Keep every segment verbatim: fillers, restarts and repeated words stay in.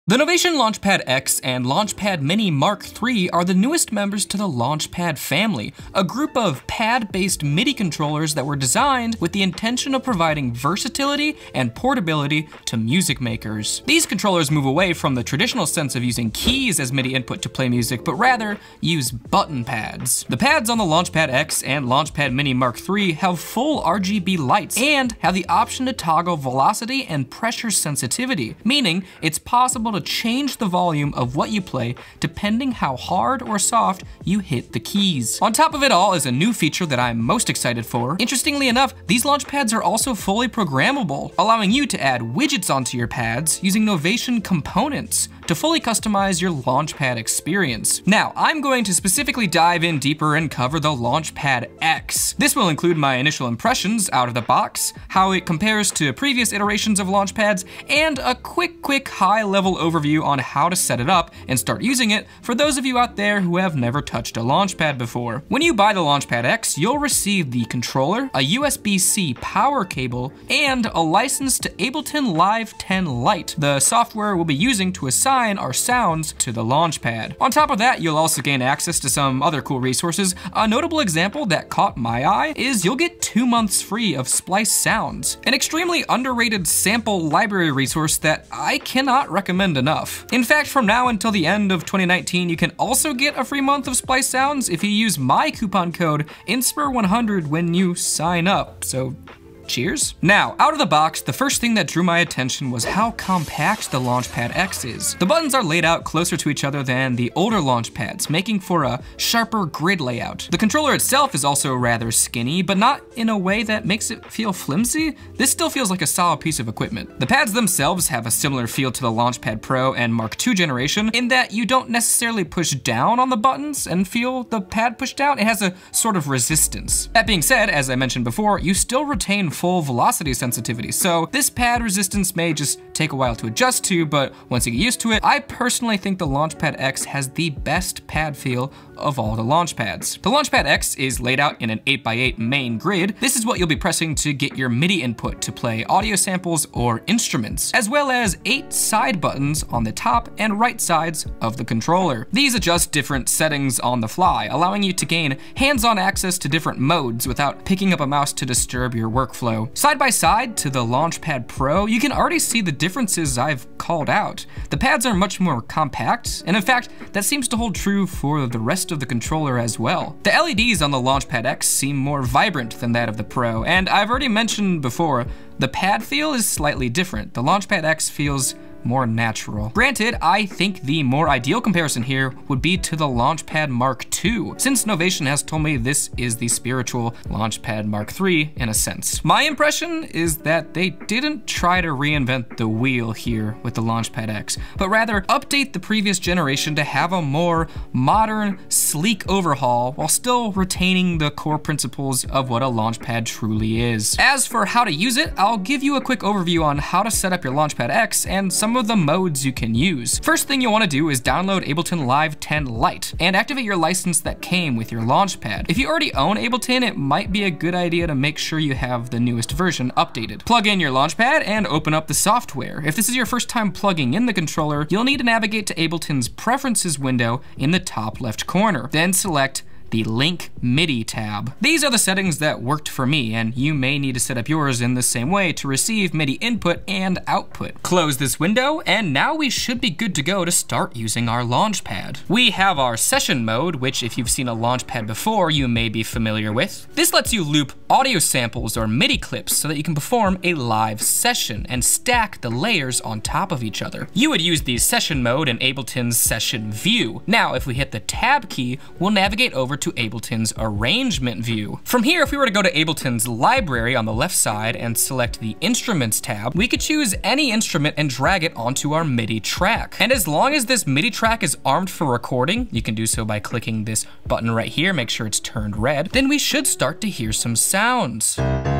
The Novation Launchpad X and Launchpad Mini Mark three are the newest members to the Launchpad family, a group of pad-based MIDI controllers that were designed with the intention of providing versatility and portability to music makers. These controllers move away from the traditional sense of using keys as MIDI input to play music, but rather use button pads. The pads on the Launchpad X and Launchpad Mini Mark three have full R G B lights and have the option to toggle velocity and pressure sensitivity, meaning it's possible to change the volume of what you play depending how hard or soft you hit the keys. On top of it all is a new feature that I'm most excited for. Interestingly enough, these Launchpads are also fully programmable, allowing you to add widgets onto your pads using Novation components to fully customize your Launchpad experience. Now, I'm going to specifically dive in deeper and cover the Launchpad X. This will include my initial impressions out of the box, how it compares to previous iterations of Launchpads, and a quick, quick high-level overview on how to set it up and start using it for those of you out there who have never touched a Launchpad before. When you buy the Launchpad X, you'll receive the controller, a U S B C power cable, and a license to Ableton Live ten Lite, the software we'll be using to assign our sounds to the Launchpad. On top of that, you'll also gain access to some other cool resources. A notable example that caught my eye is you'll get two months free of Splice Sounds, an extremely underrated sample library resource that I cannot recommend enough. In fact, from now until the end of twenty nineteen, you can also get a free month of Splice Sounds if you use my coupon code I N S P I R one hundred when you sign up, so cheers. Now, out of the box, the first thing that drew my attention was how compact the Launchpad X is. The buttons are laid out closer to each other than the older Launchpads, making for a sharper grid layout. The controller itself is also rather skinny, but not in a way that makes it feel flimsy. This still feels like a solid piece of equipment. The pads themselves have a similar feel to the Launchpad Pro and Mark two generation in that you don't necessarily push down on the buttons and feel the pad push down. It has a sort of resistance. That being said, as I mentioned before, you still retain full velocity sensitivity, so this pad resistance may just take a while to adjust to, but once you get used to it, I personally think the Launchpad X has the best pad feel of all the Launchpads. The Launchpad X is laid out in an eight by eight main grid. This is what you'll be pressing to get your MIDI input to play audio samples or instruments, as well as eight side buttons on the top and right sides of the controller. These adjust different settings on the fly, allowing you to gain hands-on access to different modes without picking up a mouse to disturb your workflow. Side by side to the Launchpad Pro, you can already see the differences I've called out. The pads are much more compact, and in fact, that seems to hold true for the rest of the controller as well. The L E Ds on the Launchpad X seem more vibrant than that of the Pro, and I've already mentioned before, the pad feel is slightly different. The Launchpad X feels more natural. Granted, I think the more ideal comparison here would be to the Launchpad Mark two, since Novation has told me this is the spiritual Launchpad Mark three in a sense. My impression is that they didn't try to reinvent the wheel here with the Launchpad X, but rather update the previous generation to have a more modern, sleek overhaul while still retaining the core principles of what a Launchpad truly is. As for how to use it, I'll give you a quick overview on how to set up your Launchpad X and some of the modes you can use. First thing you'll want to do is download Ableton Live ten Lite and activate your license that came with your Launchpad. If you already own Ableton, it might be a good idea to make sure you have the newest version updated. Plug in your Launchpad and open up the software. If this is your first time plugging in the controller, you'll need to navigate to Ableton's Preferences window in the top left corner. Then select the Link MIDI tab. These are the settings that worked for me, and you may need to set up yours in the same way to receive MIDI input and output. Close this window, and now we should be good to go to start using our Launchpad. We have our session mode, which if you've seen a Launchpad before, you may be familiar with. This lets you loop audio samples or MIDI clips so that you can perform a live session and stack the layers on top of each other. You would use the session mode in Ableton's session view. Now, if we hit the tab key, we'll navigate over to Ableton's arrangement view. From here, if we were to go to Ableton's library on the left side and select the instruments tab, we could choose any instrument and drag it onto our MIDI track. And as long as this MIDI track is armed for recording, you can do so by clicking this button right here, make sure it's turned red, then we should start to hear some sounds.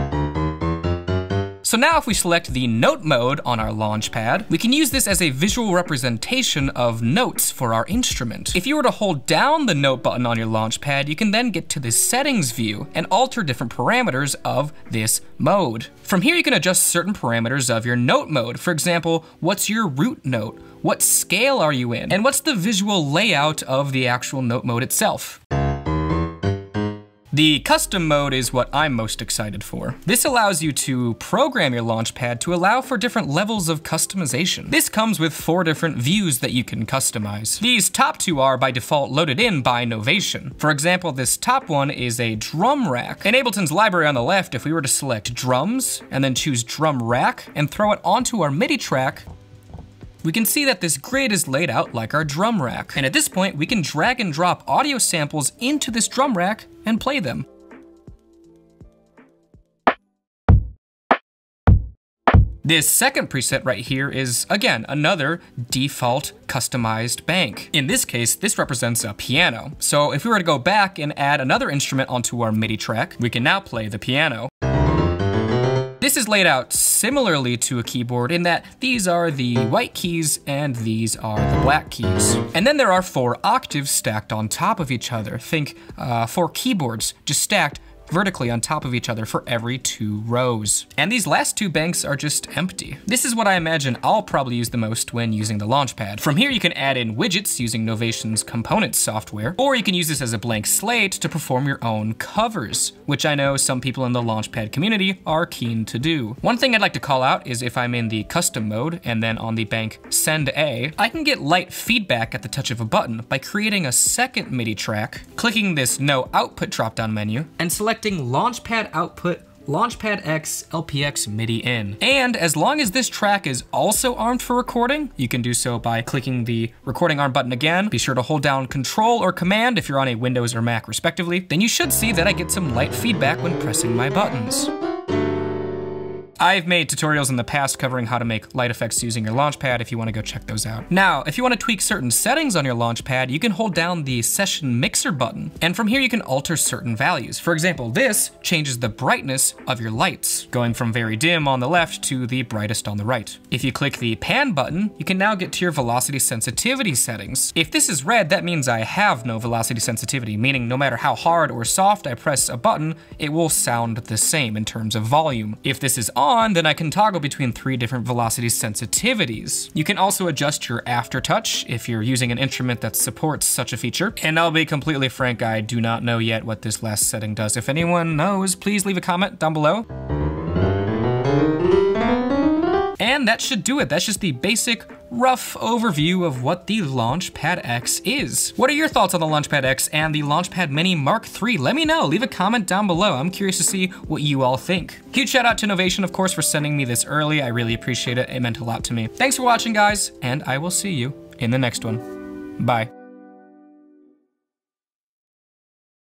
So now if we select the note mode on our Launchpad, we can use this as a visual representation of notes for our instrument. If you were to hold down the note button on your Launchpad, you can then get to the settings view and alter different parameters of this mode. From here, you can adjust certain parameters of your note mode. For example, what's your root note? What scale are you in? And what's the visual layout of the actual note mode itself? The custom mode is what I'm most excited for. This allows you to program your Launchpad to allow for different levels of customization. This comes with four different views that you can customize. These top two are by default loaded in by Novation. For example, this top one is a drum rack. In Ableton's library on the left, if we were to select drums and then choose drum rack and throw it onto our MIDI track, we can see that this grid is laid out like our drum rack. And at this point, we can drag and drop audio samples into this drum rack and play them. This second preset right here is, again, another default customized bank. In this case, this represents a piano. So if we were to go back and add another instrument onto our MIDI track, we can now play the piano. This is laid out similarly to a keyboard in that these are the white keys and these are the black keys. And then there are four octaves stacked on top of each other. Think uh, four keyboards just stacked vertically on top of each other for every two rows. And these last two banks are just empty. This is what I imagine I'll probably use the most when using the Launchpad. From here, you can add in widgets using Novation's components software, or you can use this as a blank slate to perform your own covers, which I know some people in the Launchpad community are keen to do. One thing I'd like to call out is if I'm in the custom mode and then on the bank send A, I can get light feedback at the touch of a button by creating a second MIDI track, clicking this no output drop-down menu, and selecting Launchpad output, Launchpad X, L P X MIDI in. And as long as this track is also armed for recording, you can do so by clicking the recording arm button again. Be sure to hold down Control or Command if you're on a Windows or Mac respectively. Then you should see that I get some light feedback when pressing my buttons. I've made tutorials in the past covering how to make light effects using your Launchpad if you want to go check those out. Now, if you want to tweak certain settings on your Launchpad, you can hold down the Session Mixer button, and from here you can alter certain values. For example, this changes the brightness of your lights, going from very dim on the left to the brightest on the right. If you click the Pan button, you can now get to your velocity sensitivity settings. If this is red, that means I have no velocity sensitivity, meaning no matter how hard or soft I press a button, it will sound the same in terms of volume. If this is on, On, then I can toggle between three different velocity sensitivities. You can also adjust your aftertouch if you're using an instrument that supports such a feature. And I'll be completely frank, I do not know yet what this last setting does. If anyone knows, please leave a comment down below. And that should do it. That's just the basic, rough overview of what the Launchpad X is. What are your thoughts on the Launchpad X and the Launchpad Mini Mark three? Let me know, leave a comment down below. I'm curious to see what you all think. Huge shout out to Novation, of course, for sending me this early. I really appreciate it, it meant a lot to me. Thanks for watching, guys, and I will see you in the next one. Bye.